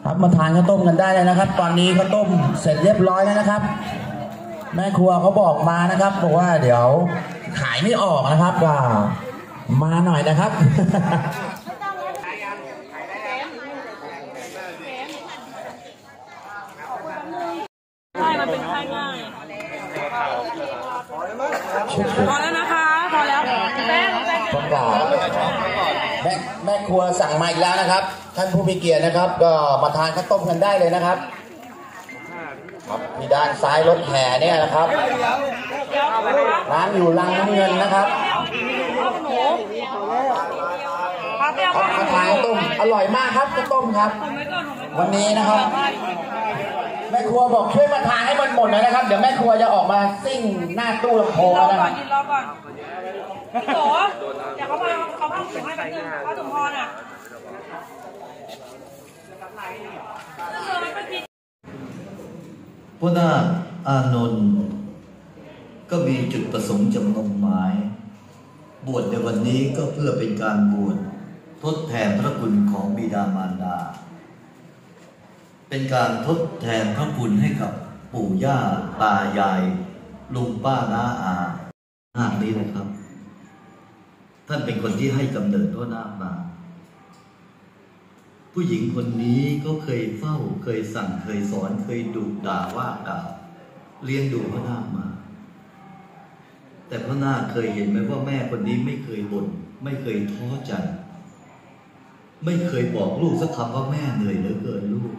ครับมาทานข้าวต้มกันได้เลยนะครับตอนนี้ข้าวต้มเสร็จเรียบร้อยแล้วนะครับแม่ครัวเขาบอกมานะครับบอกว่าเดี๋ยวขายไม่ออกนะครับก็มาหน่อยนะครับใช่มันเป็นไข้ง่ายพอแล้วนะคะพอแล้วประกาศแม่ครัวสั่งมาอีกแล้วนะครับท่านผู้มีเกียรตินะครับก็มาทานข้าวต้มกันได้เลยนะครับครับที่ด้านซ้ายรถแห่เนี่ยนะครับร้านอยู่ลังน้ำเงินนะครับมาทานข้าวต้มอร่อยมากครับข้าวต้มครับวันนี้นะครับแม่ครัวบอกช่วยมาทานให้มันหมดเลยนะครับเดี๋ยวแม่ครัวจะออกมาซิ่งหน้าตู้ลำโพงนะครับรอก่อนพี่โตเดี๋ยวเขาผ้าถุงให้แป๊บนึงผ้าถุงพอน่ะพระนาคอานนท์ก็มีจุดประสงค์จำนงหมายบวชในวันนี้ก็เพื่อเป็นการบวชทดแทนพระคุณของบิดามารดาเป็นการทดแทนพระคุณให้กับปู่ย่าตายายลุงป้าน้าอานาคนี้นะครับท่านเป็นคนที่ให้กำเนิดพระนาคมาผู้หญิงคนนี้ก็เคยเฝ้าเคยสั่งเคยสอนเคยดุด่าว่ากล่าวเลี้ยงดูพระนาคมาแต่พระนาคเคยเห็นไหมว่าแม่คนนี้ไม่เคยบ่นไม่เคยท้อใจไม่เคยบอกลูกสักคำว่าแม่เหนื่อยเหลือเกินลูก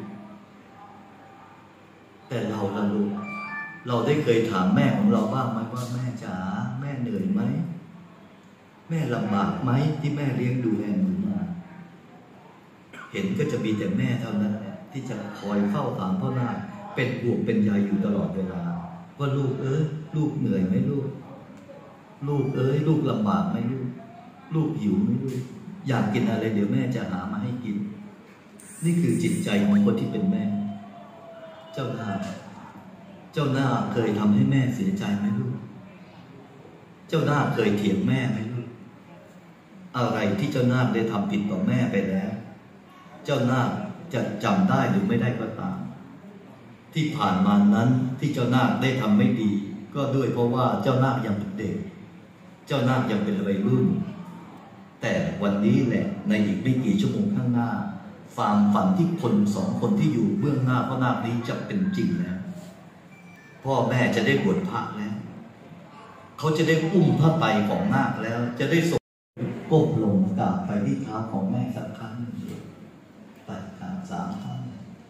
แต่เราละลูกเราได้เคยถามแม่ของเราบ้างไหมว่าแม่จ๋าแม่เหนื่อยไหมแม่ลำบากไหมที่แม่เลี้ยงดูแลหนูมาเห็นก็จะมีแต่แม่เท่านั้นแหละที่จะคอยเฝ้าถามพ่อนาคเป็นห่วงเป็นใยอยู่ตลอดเวลาว่าลูกลูกเหนื่อยไหมลูกลูกลำบากไหมลูกหิวไหมลูกอยากกินอะไรเดี๋ยวแม่จะหามาให้กินนี่คือจิตใจของคนที่เป็นแม่เจ้านาคเคยทำให้แม่เสียใจไหมลูกเจ้านาคเคยเถียงแม่ไหมลูกอะไรที่เจ้านาคได้ทำผิดต่อแม่ไปแล้วเจ้านาคจะจำได้หรือไม่ได้ก็ตามที่ผ่านมานั้นที่เจ้านาคได้ทำไม่ดีก็ด้วยเพราะว่าเจ้านาคยังเป็นเด็กเจ้านาคยังเป็นวัยรุ่นแต่วันนี้แหละในอีกไม่กี่ชั่วโมงข้างหน้าความฝันที่คนสองคนที่อยู่เบื้องหน้าพระนาคนี้จะเป็นจริงแล้วพ่อแม่จะได้บวชพระแล้วเขาจะได้อุ้มพระไตรของนาคแล้วจะได้ส่งก้มลงกราบไปที่เท้าของแม่สักครั้งหนึ่งไปกราบ3 ครั้ง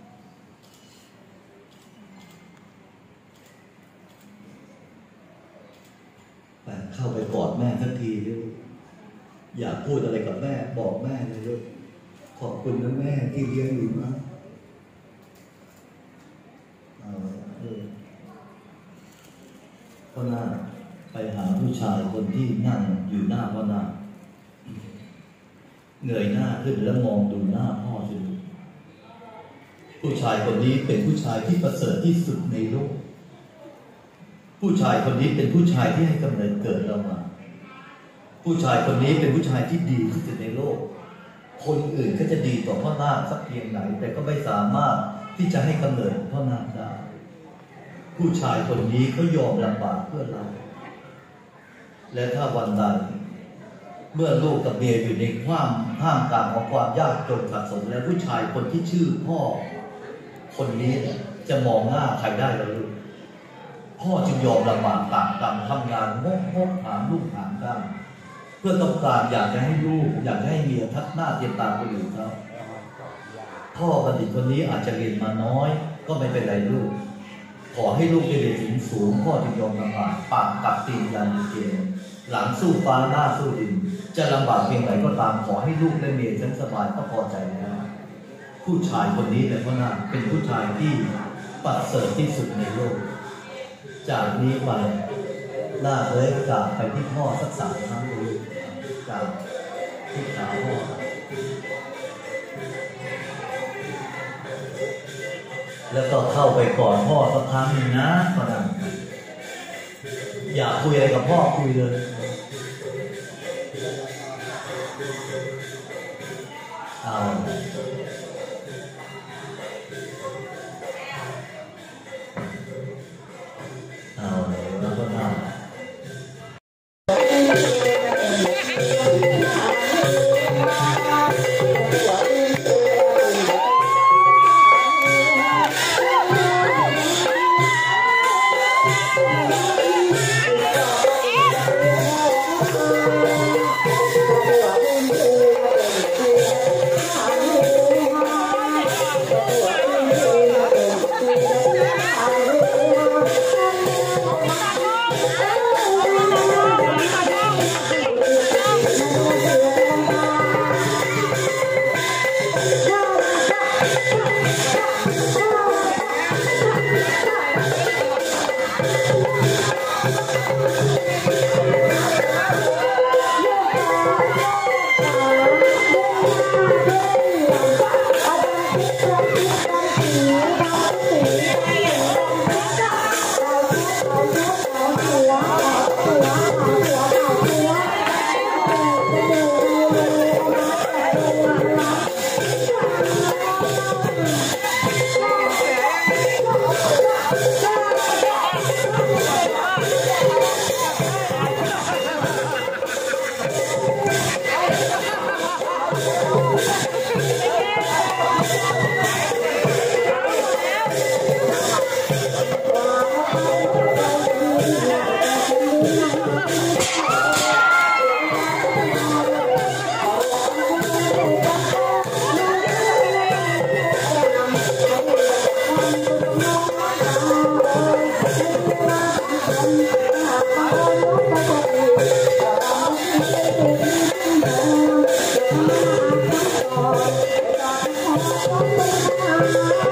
ไปเข้าไปกอดแม่สักทีด้วยอยากพูดอะไรกับแม่บอกแม่เลยด้วยขอบคุณนะแม่ที่เลี้ยงหนูมาพ่อนาคไปหาผู้ชายคนที่นั่งอยู่หน้าพ่อนาคเงยหน้าขึ้นแล้วมองดูหน้าพ่อสิผู้ชายคนนี้เป็นผู้ชายที่ประเสริฐที่สุดในโลกผู้ชายคนนี้เป็นผู้ชายที่ให้กำเนิดเกิดเรามาผู้ชายคนนี้เป็นผู้ชายที่ดีที่สุดในโลกคนอื่นก็จะดีต่อพ่อนาคสักเพียงไหนแต่ก็ไม่สามารถที่จะให้กำเนิดพ่อนาคได้ผู้ชายคนนี้เขายอมลำบากเพื่อเราและถ้าวันใดเมื่อลูกกับเมียอยู่ในท่ามกลางของความยากจนขัดสนแล้วผู้ชายคนที่ชื่อพ่อคนนี้จะมองหน้าใครได้ล่ะลูกพ่อจึงยอมลำบากตากตำทำงานงกหามลูกหามได้เพื่อต้องการอยากจะให้ลูกอยากให้เมียทัดหน้าเทียมตาคนอื่นเขาพ่อบัณฑิตคนนี้อาจจะเรียนมาน้อยก็ไม่เป็นไรลูกขอให้ลูกได้เรียนสูงพ่อจึงยอมลำบากปากกับตีนยันเกณฑ์หลังสู้ฟ้าหน้าสู้ดินจะลำบากเพียงไหนก็ตามขอให้ลูกและเมียฉันสบายก็พอใจแล้วผู้ชายคนนี้เลยเพราะน่าเป็นผู้ชายที่ประเสริฐที่สุดในโลกจากนี้ไปหน้ากราบไปที่พ่อสัก3 ครั้งเลยกราบที่ขาพ่อแล้วก็เข้าไปกอดพ่อสักครั้งนึงนะพ่อนะอยากคุยอะไรกับพ่อคุยเลย Hãy subscribe cho kênh Ghiền Mì Gõ để không bỏ lỡ